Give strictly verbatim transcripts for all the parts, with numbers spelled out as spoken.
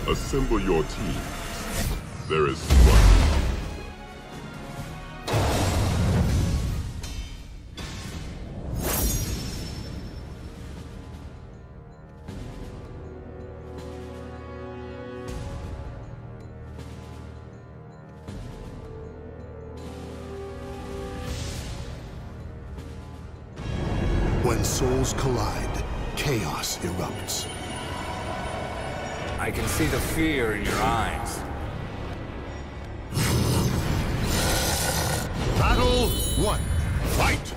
Assemble your team. There is one. When souls collide, chaos erupts. I can see the fear in your eyes. Battle one. Fight!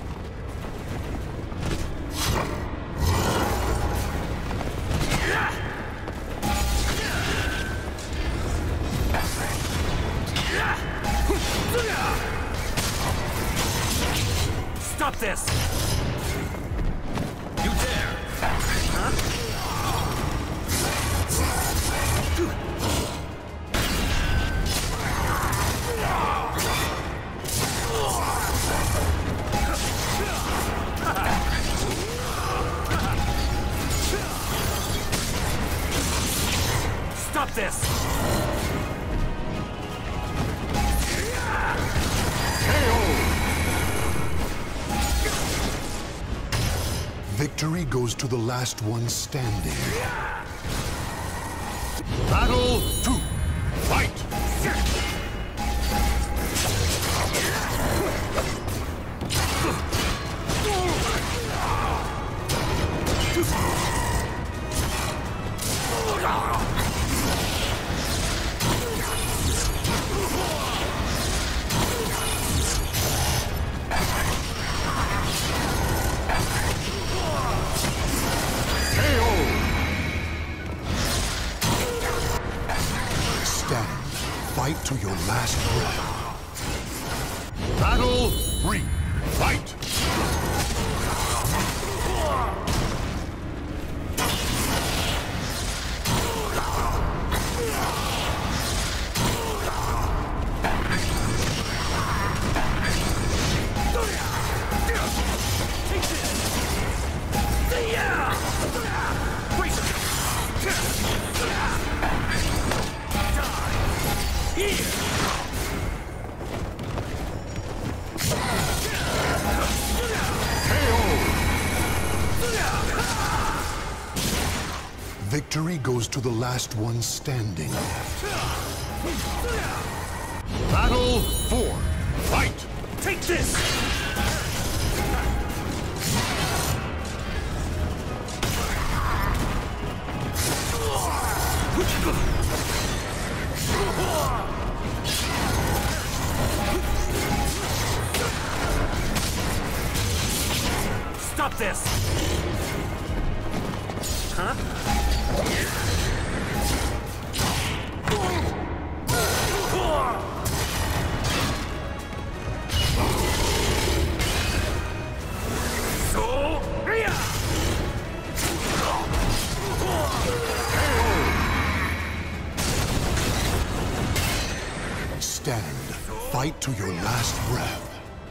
Stop this! You dare! Huh? Stop this! Victory goes to the last one standing. Battle two. Fight! Fight to your last breath. Battle three. Fight! Victory goes to the last one standing. Battle four. Fight! Take this! Stop this! Huh? Stand. Fight to your last breath.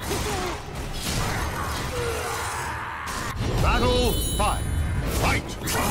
Battle five. Fight!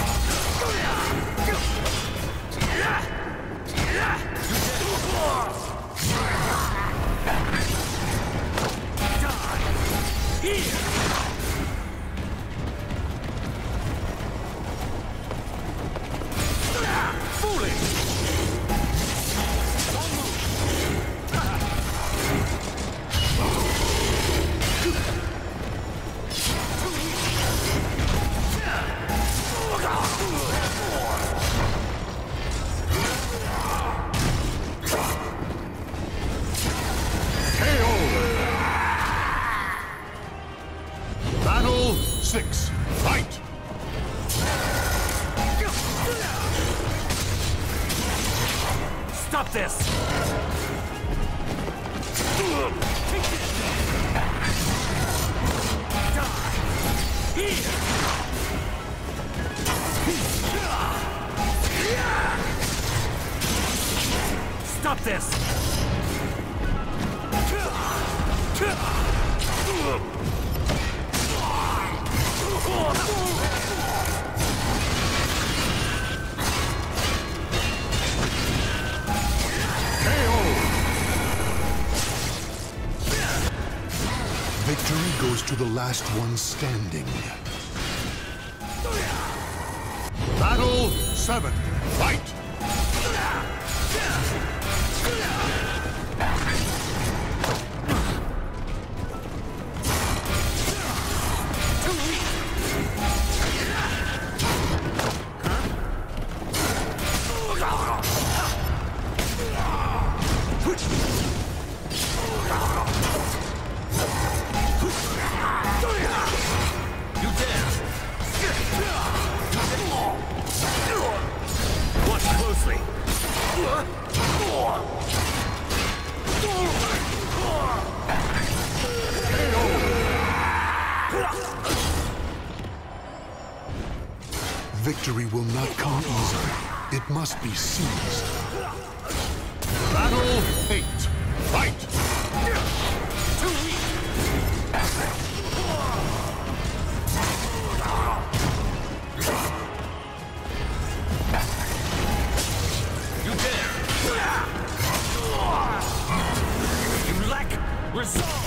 Six. Fight! Stop this! Stop this! goes to the last one standing. Battle seven. Fight! Victory will not come easily. It must be seized. Battle eight. Fight! You dare! You lack resolve!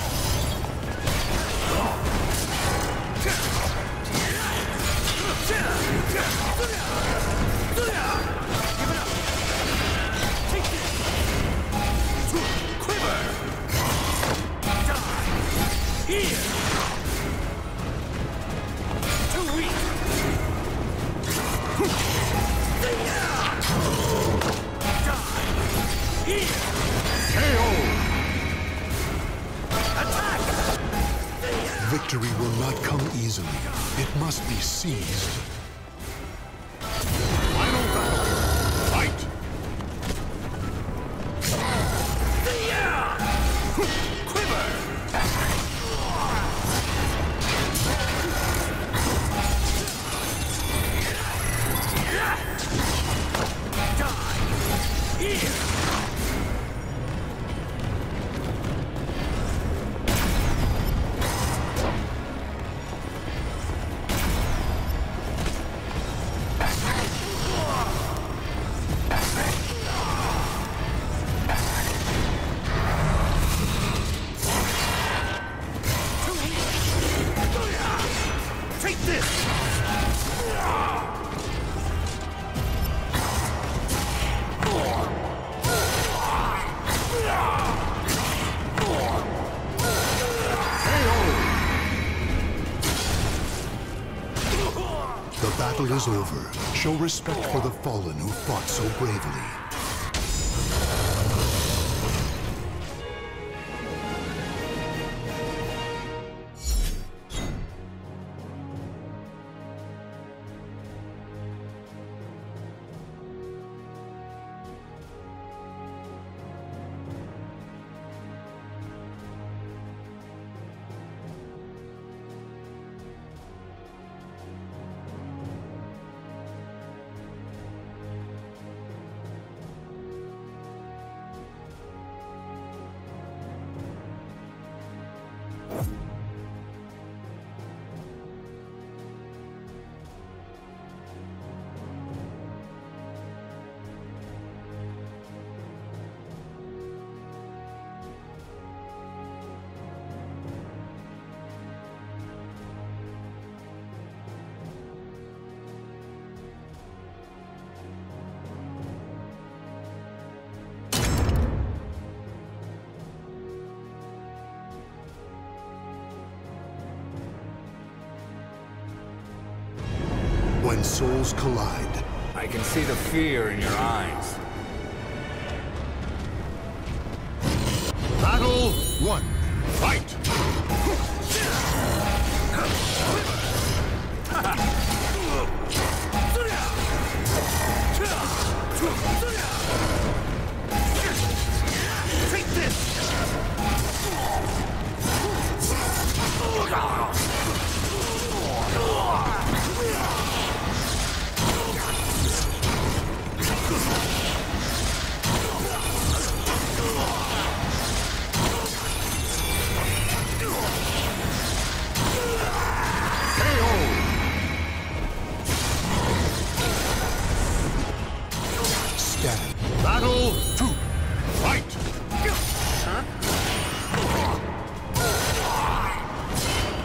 Give it up! Take this! Quiver! Die! Here! Too weak! Die! Here! K O! Attack! Victory will not come easily. It must be seized. Final battle. Fight! Quiver! Die! Here! Take this! The battle is over. Show respect for the fallen who fought so bravely. When souls collide, I can see the fear in your eyes. Battle one. Fight! Take this! Battle two. Fight!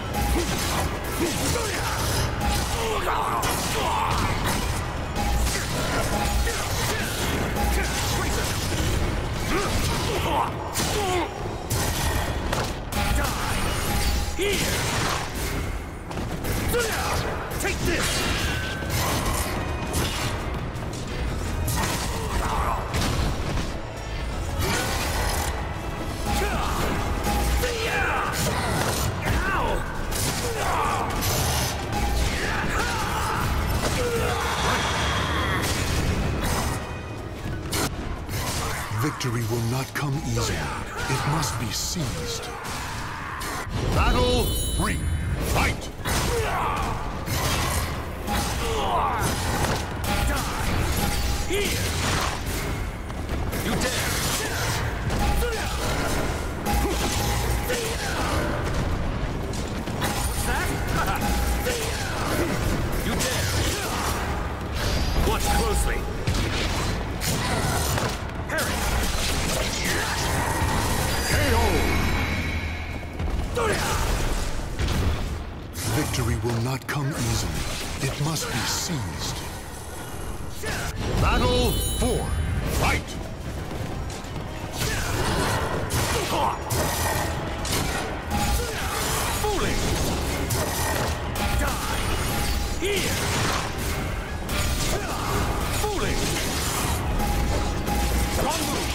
Victory will not come easily. It must be seized. Battle three. Fight! Die! Here! You dare! What's that? You dare! Watch closely! Harry! K O! Victory will not come easily. It must be seized. Battle four. Fight! Fooling! Die! Here! Fooling! Wrong move!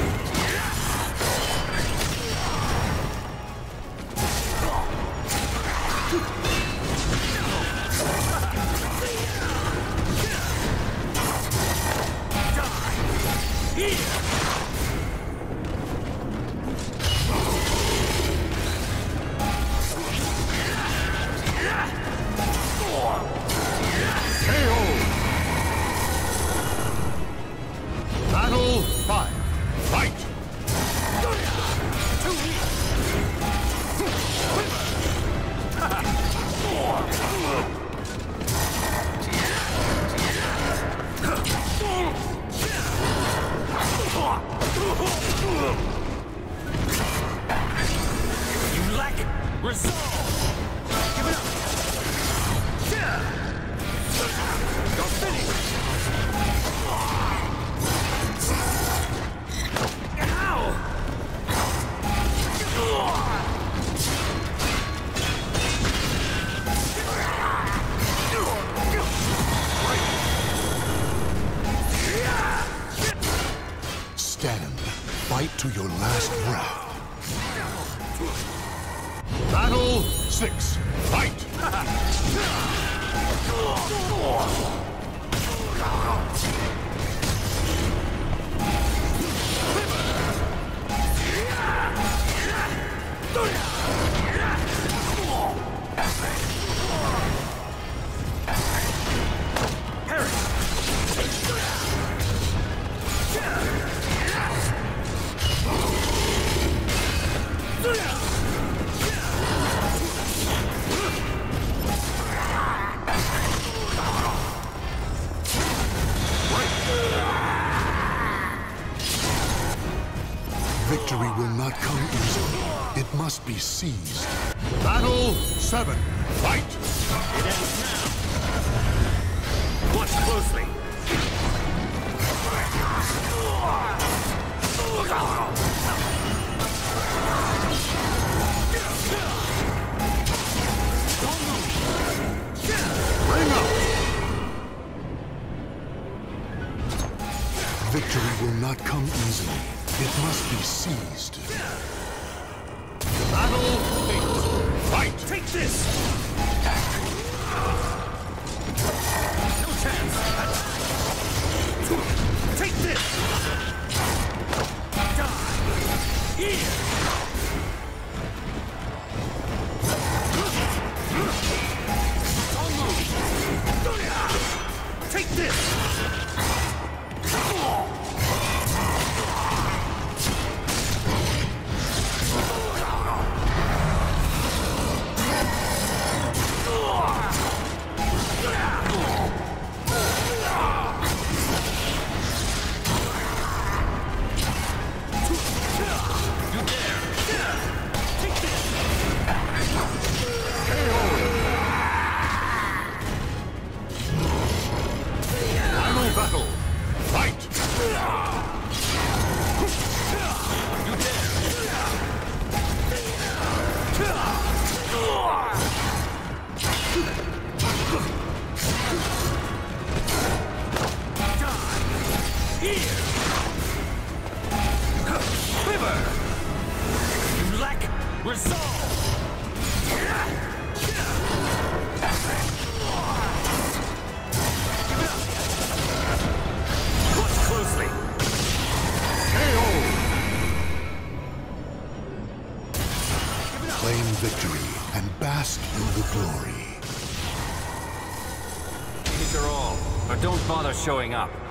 Battle five. Fight! You lack resolve! Give it up! You're finished! Ow! Stand. Fight to your last breath. Battle six. Fight! Victory will not come easily. It must be seized. Battle seven. Fight! It ends now! Watch closely! Bring up! Victory will not come easily. It must be seized. Battle eight. Fight! Take this! No chance! Take this! Die! Here! Don't move! Take this! Battle! Fight! You dare! Die! Here! Quiver! You lack resolve! Watch closely! K O! victory and bask in the glory. These are all, but don't bother showing up.